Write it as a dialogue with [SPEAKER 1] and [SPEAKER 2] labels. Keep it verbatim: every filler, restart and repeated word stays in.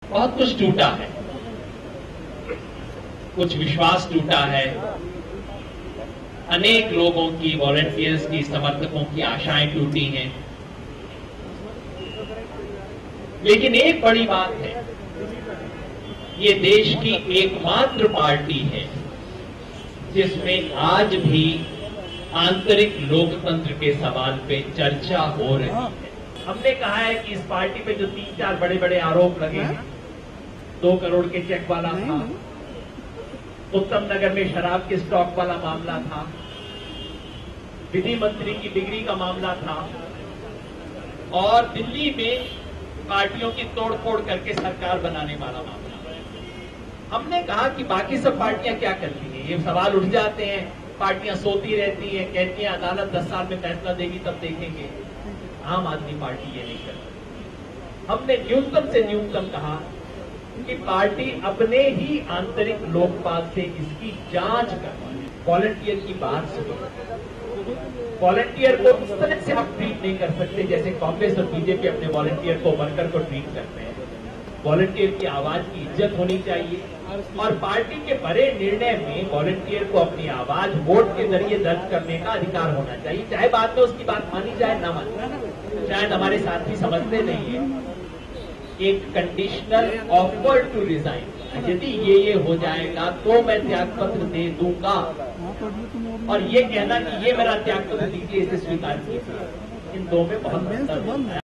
[SPEAKER 1] बहुत कुछ टूटा है, कुछ विश्वास टूटा है, अनेक लोगों की, वॉलंटियर्स की, समर्थकों की आशाएं टूटी हैं। लेकिन एक बड़ी बात है, ये देश की एकमात्र पार्टी है जिसमें आज भी आंतरिक लोकतंत्र के सवाल पे चर्चा हो रही है। हमने कहा है कि इस पार्टी पे जो तीन चार बड़े बड़े आरोप लगे हैं, दो करोड़ के चेक वाला था, उत्तम नगर में शराब के स्टॉक वाला मामला था, विधि मंत्री की डिग्री का मामला था, और दिल्ली में पार्टियों की तोड़फोड़ करके सरकार बनाने वाला मामला। हमने कहा कि बाकी सब पार्टियां क्या करती हैं, ये सवाल उठ जाते हैं, पार्टियां सोती रहती हैं, कहती हैं अदालत दस साल में फैसला देगी तब देखेंगे। आम आदमी पार्टी ये नहीं करती। हमने न्यूनतम से न्यूनतम कहा कि पार्टी अपने ही आंतरिक लोकपाल से इसकी जांच करवाए। वॉलंटियर की बात सुनो, वॉलंटियर को इस तरह से आप ट्रीट नहीं कर सकते जैसे कांग्रेस और बीजेपी अपने वॉलंटियर को, वर्कर को ट्रीट करते हैं। वॉलंटियर की आवाज की इज्जत होनी चाहिए और पार्टी के बड़े निर्णय में वॉलंटियर को अपनी आवाज वोट के जरिए दर्ज करने का अधिकार होना चाहिए, चाहे बाद में उसकी बात मानी जाए ना मानी जाए। शायद हमारे साथी समझते नहीं है, एक कंडीशनल ऑफर टू रिजाइन, यदि ये ये हो जाएगा तो मैं त्याग पत्र दे दूंगा, और ये कहना कि ये मेरा त्याग पत्र दीजिए, इसे स्वीकार कीजिए, इन दो में बहुत अंतर है।